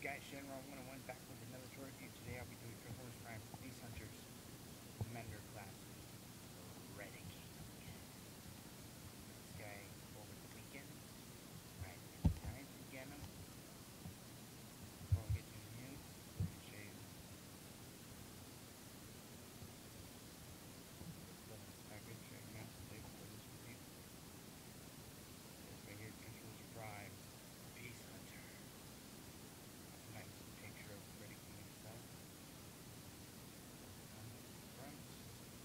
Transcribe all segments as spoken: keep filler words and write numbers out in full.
guys, Shenron one oh one back with another tour review. Today I'll be doing for Horse Prime Beast Hunters Commander class Rediking. This guy over the weekend, I had many times to get him. Before we get to the news, let me show you what's in this package right now today for this review. This right here, Controls Prime Beast Hunter. That's a nice picture of Rediking himself on the front.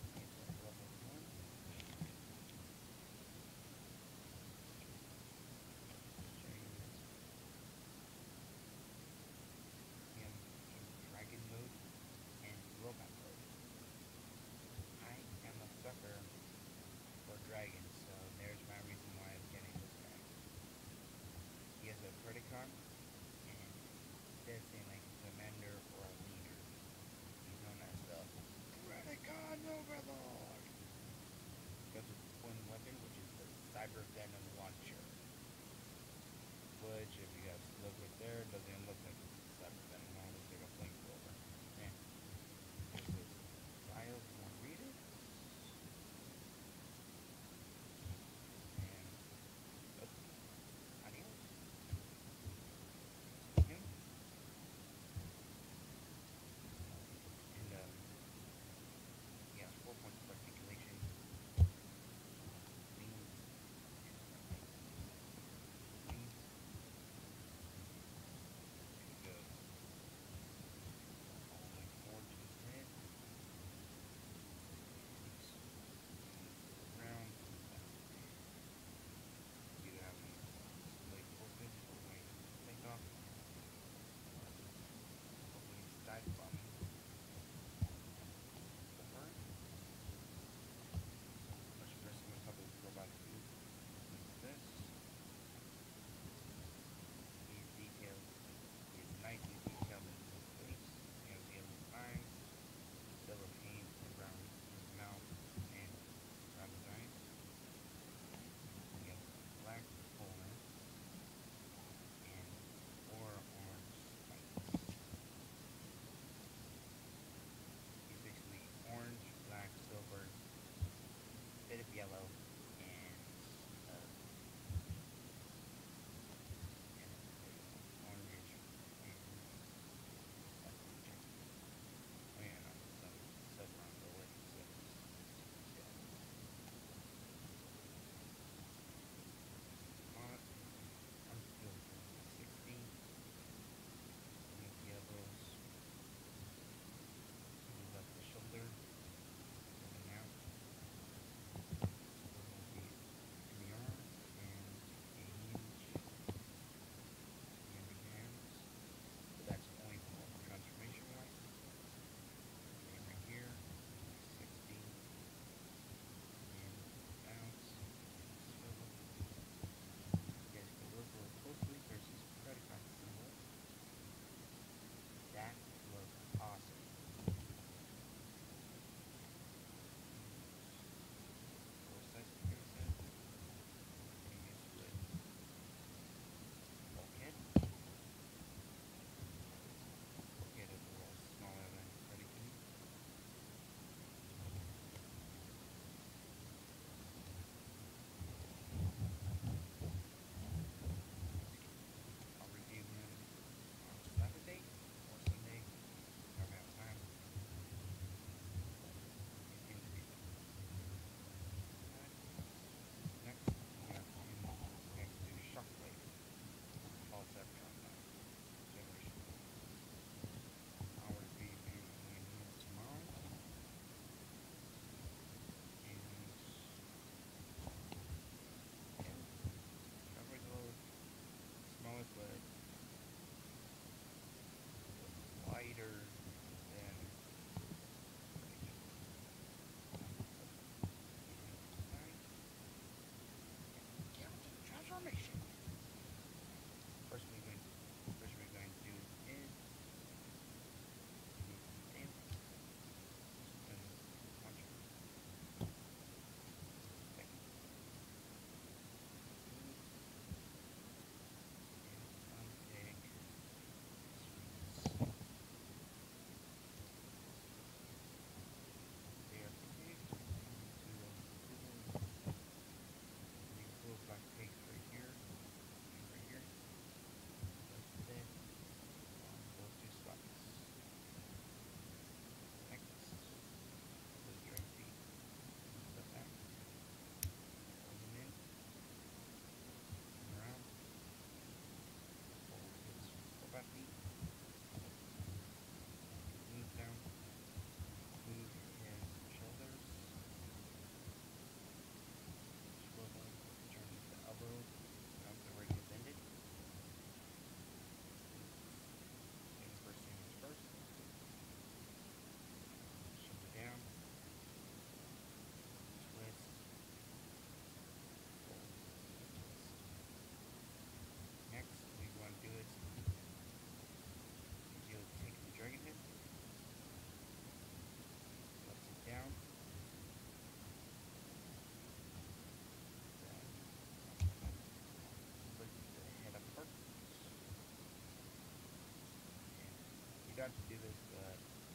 got to do this, but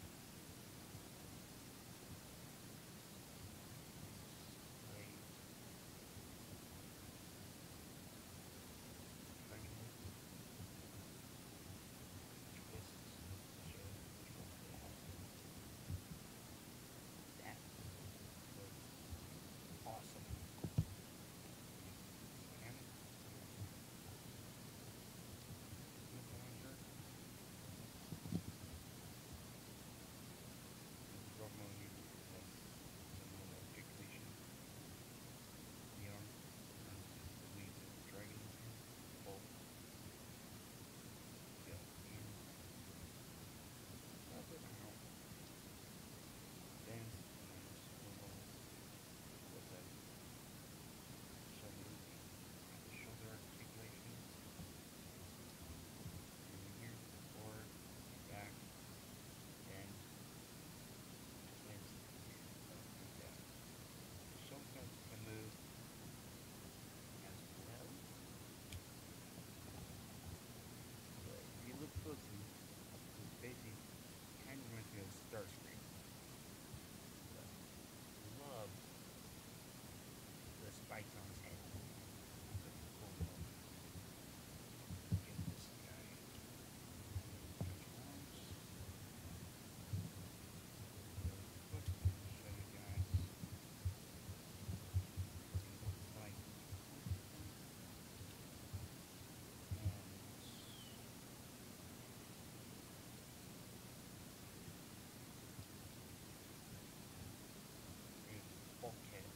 wait, dragon twists show which one they have. That was awesome. And with the launcher, normal need less some normal articulation. The arm runs the wings of the dragon here. Both go in, up and out, bends, and then swivel with a shoulder, at the shoulder articulations. And here, forward, back, bend, twist, and up and down. The shoulder can move as well. But if you look closely, it's basically kind of reminds me of Starscream. But love the spikes on his head. So cool little get this guy. Touch arms. Really quick, show you guys what he looks like with them. And a bulkhead.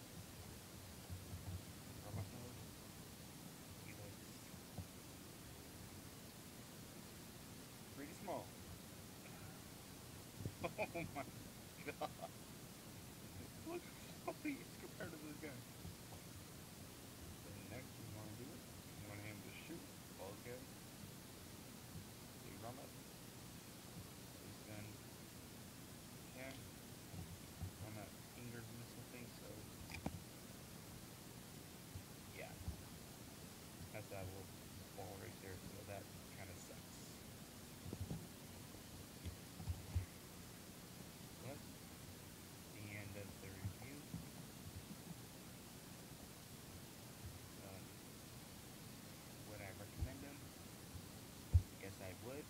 Robot mode. He looks pretty small. Oh my god. Look how he is compared to this guy. So next we want to do it. We want him to shoot. Bulkhead. Big robot. His gun. Yeah. On that fingered missile thing, so yeah. That's that little ball right there, so that kinda sucks. But the end of the review. Um, would I recommend them? Yes, I would.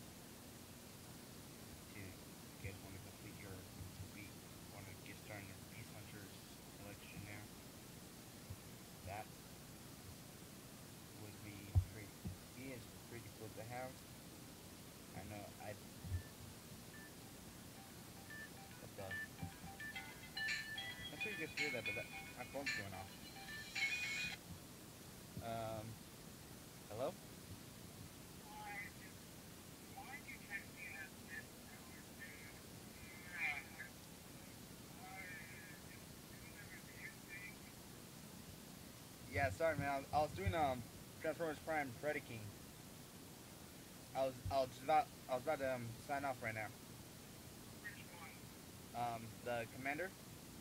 To you guys want to complete your, we want to get started your Beast Hunters collection now. That would be pretty. He is pretty cool to have. I know I. What the? I'm sure you guys hear that, but that, my phone's going off. Um, hello? Yeah, sorry, man. I was, I was doing um Transformers Prime Predaking. I was I was about I was about to um, sign off right now. Um, the commander.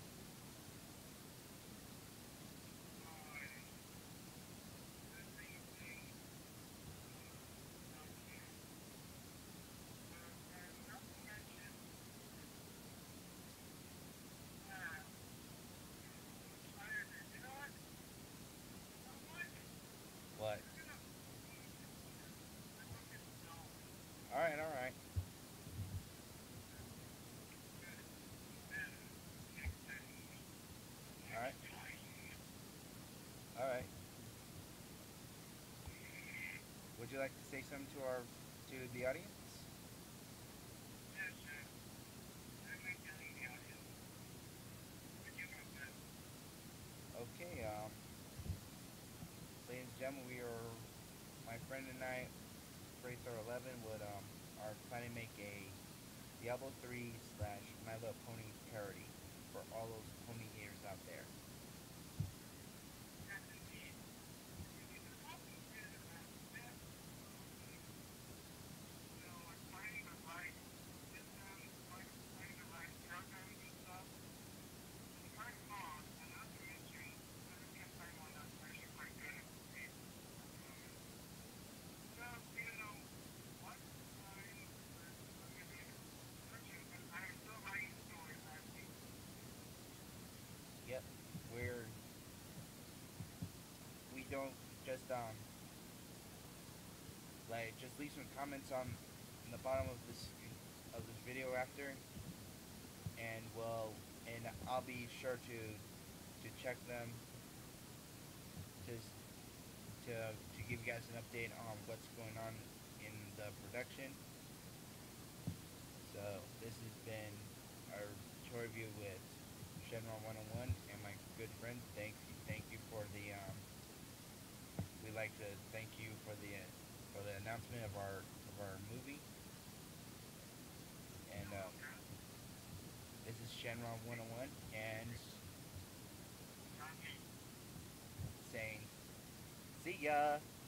What? All right, all right, all right, all right. Would you like to say something to our to the audience? Okay. Um, ladies and gentlemen, we are my friend and I, Racer Eleven, would um are planning to make a Diablo three slash My Little Pony parody for all those pony haters out there. just um like just leave some comments on, on the bottom of this of this video after, and we'll and I'll be sure to to check them to to to give you guys an update on what's going on in the production. So this has been our tour review with Shenron one oh one and my good friend. Thank you, thank you for the um. We'd like to thank you for the uh, for the announcement of our of our movie. And um, this is Shenron one oh one and saying, see ya.